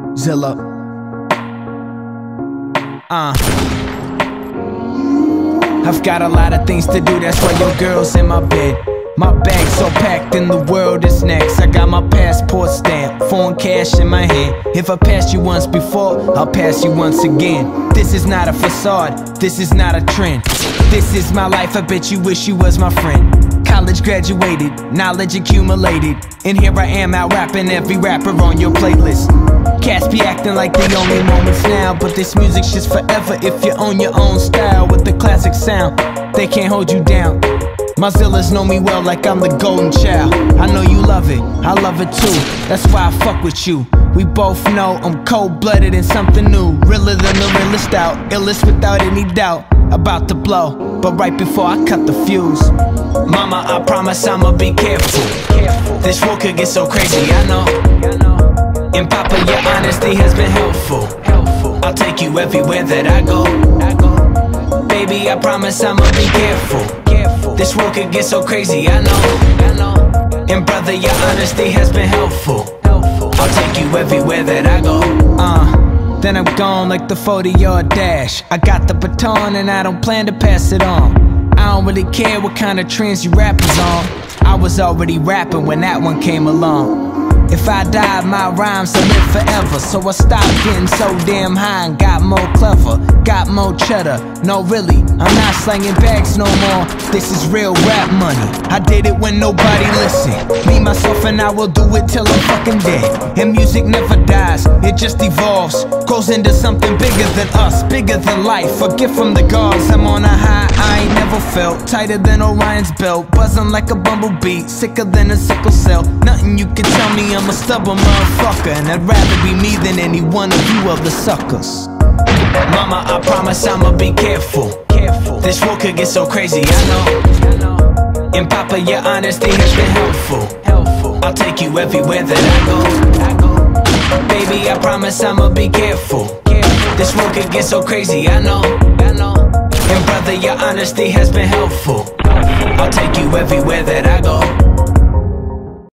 Zilla. I've got a lot of things to do, that's why your girl's in my bed. My bag's so packed and the world is next. I got my passport stamp, foreign cash in my hand. If I passed you once before, I'll pass you once again. This is not a facade, this is not a trend. This is my life, I bet you wish you was my friend. College graduated, knowledge accumulated, and here I am out rapping every rapper on your playlist. Cats be acting like they only moments now, but this music's just forever if you own your own style with the classic sound. They can't hold you down. My Zillas know me well like I'm the golden child. I know you love it, I love it too. That's why I fuck with you. We both know I'm cold-blooded and something new. Realer than the realest out, illest without any doubt. About to blow, but right before I cut the fuse. Mama, I promise I'ma be careful. This world could get so crazy, I know. And Papa, your honesty has been helpful. I'll take you everywhere that I go. Baby, I promise I'ma be careful. This world could get so crazy, I know. And brother, your honesty has been helpful. I'll take you everywhere that I go. Then I'm gone like the 40-yard dash. I got the baton and I don't plan to pass it on. I don't really care what kind of trends you rappers on. I was already rapping when that one came along. If I die, my rhymes will live forever. So I stopped getting so damn high and got more clever. Got more cheddar, no really, I'm not slanging bags no more. This is real rap money, I did it when nobody listened. Me, myself and I will do it till I'm fucking dead. And music never dies, it just evolves. Grows into something bigger than us, bigger than life. A gift from the gods, I'm on a high I ain't never felt. Tighter than Orion's belt, buzzing like a bumblebee. Sicker than a sickle cell, nothing you can tell me, I'm a stubborn motherfucker. And I'd rather be me than any one of you other suckers. Mama, I promise I'ma be careful. This world could get so crazy, I know. And Papa, your honesty has been helpful. I'll take you everywhere that I go. Baby, I promise I'ma be careful. This world could get so crazy, I know. And brother, your honesty has been helpful. I'll take you everywhere that I go.